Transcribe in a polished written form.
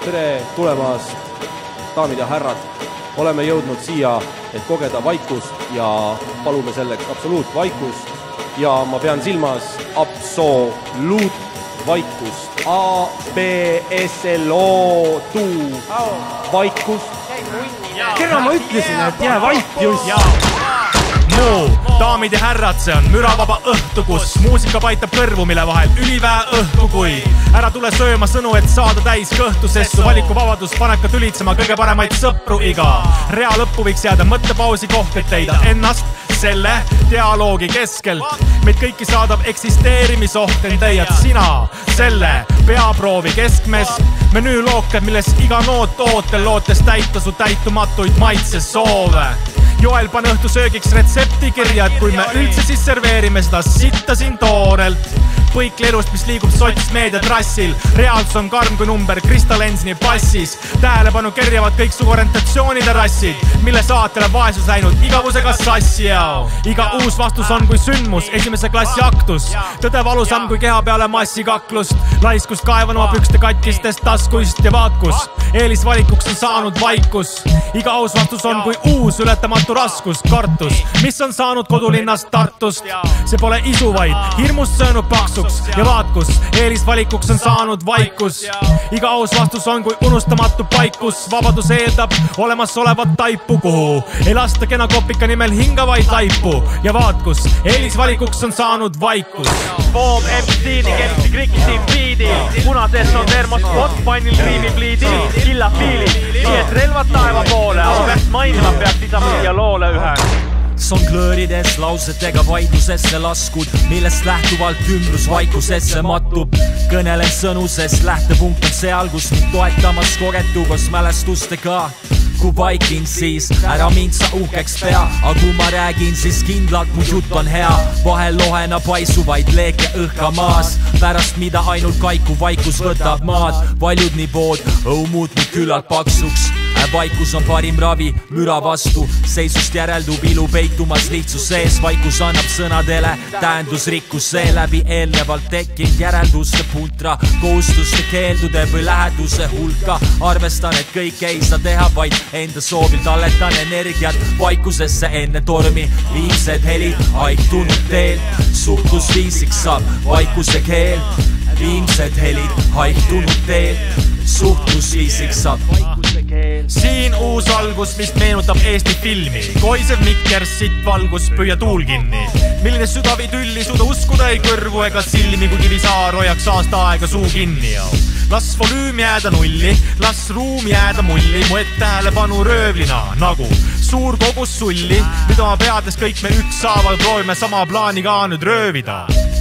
Tere tulemast, daamid ja härrad. Oleme jõudnud siia, et kogeda vaikust ja palume selleks absoluutvaikust. Ja ma pean silmas absoluutvaikust. A-B-S-L-O-Tu vaikust. Kerra ma ütlesin, et jää vaik just. Daamid ja härrad, see on müravaba õhtu, kus muusika paitab kõrvu, mille vahel üliväe õhku, kui ära tule sööma sõnu, et saada täis kõhtu, sest su valikuvabadus paneb ka tülitsema kõige paremaid sõpru iga rea lõppu võiks jääda mõttepausi koht, et leida ennast selle dialoogi keskelt. Meid kõiki saadab eksisteerimisoht, end leiad sina selle peaproovi keskmes. Menüülooke, milles iga noot ootel lootes täita su täitumatuid maitsesoove. Joel pan õhtu söögiks retsepti kirja, et kui me üldse siis serveerime seda sitta siin toorelt. Põikle elust, mis liigub sotsmeedia trassil. Reaalsus on karm kui number kristallensini passis. Tähelepanu kerjavad kõik su orientatsioonide rassid, mille saatele vaesus läinud igavusega sassi. Iga uus vastus on kui sündmus, esimese klassi aktus. Tõde valusam kui keha peale massikaklust. Laiskust kaevan oma pükste katkistest taskuist ja vaatkus. Eelisvalikuks on saanud vaikus. Iga aus vastus on kui uus ületamatu raskus, kartus, mis on saanud kodulinnast Tartust. See pole isu vaid hirmust söönud paksuks ja vaatkus. Eelisvalikuks on saanud vaikus. Iga aus vastus on kui unustamatu paikus. Vabadus eeldab olemas olevat taipu, kuhu ei lasta kena kopika nimel hingavaid laipu ja vaatkus. Eelisvalikuks on saanud vaikus. Boom, MC-ni, kersti krikisi biidi. Punases on termos potpannil riimipliidi. Killa fiili, nii et relvad taeva poole. Aga peaks mainima, peaks lisama siia loole ühe. Songlöörides lausetega vaidlusesse laskud, millest lähtuvalt ümbrus vaikusesse mattub. Kõnelen sõnu, sest lähtepunkt on seal, kus mind toetamas kogetu koos mälestustega. Kui vaikin, siis ära mind sa uhkeks pea, aga kui ma räägin, siis kindlalt mu jutt on hea. Vahel lohena paisuvaid leeke õhka maas, pärast mida ainult kaiku vaikus võtab maad. Valjud nii pood, õu muutnud küllalt paksuks. Vaikus on parim ravi müra vastu, seisust järeldub ilu peitumas lihtsus sees. Vaikus annab sõnadele tähendusrikkus, seeläbi eelnevalt tekkinud järelduste puntra, kohustuste keeldude või läheduse hulka. Arvestan, et kõik ei saa teha, vaid enda soovil talletan energiat vaikusesse enne tormi. Viimsed helid haigtunud teel, suhtlusviisiks saab vaikuse keel. Viimsed helid haigtunud teel, suhtlusviisiks saab vaikuse keel. Siin uus algus, mis meenutab Eesti filmi. Koisev mikker, sitt valgus, püüa tuul kinni. Milline sügavi tülli suuda uskuda ei kõrvu ega silmi, kui kivisaar hoiaks aasta aega suu kinni. Las volüüm jääda nulli, las ruum jääda mulli. Mu et tähelepanu röövlina nagu suur kogus sulli, mida ma peades kõik me ükshaaval proovime sama plaani ka nüüd röövida.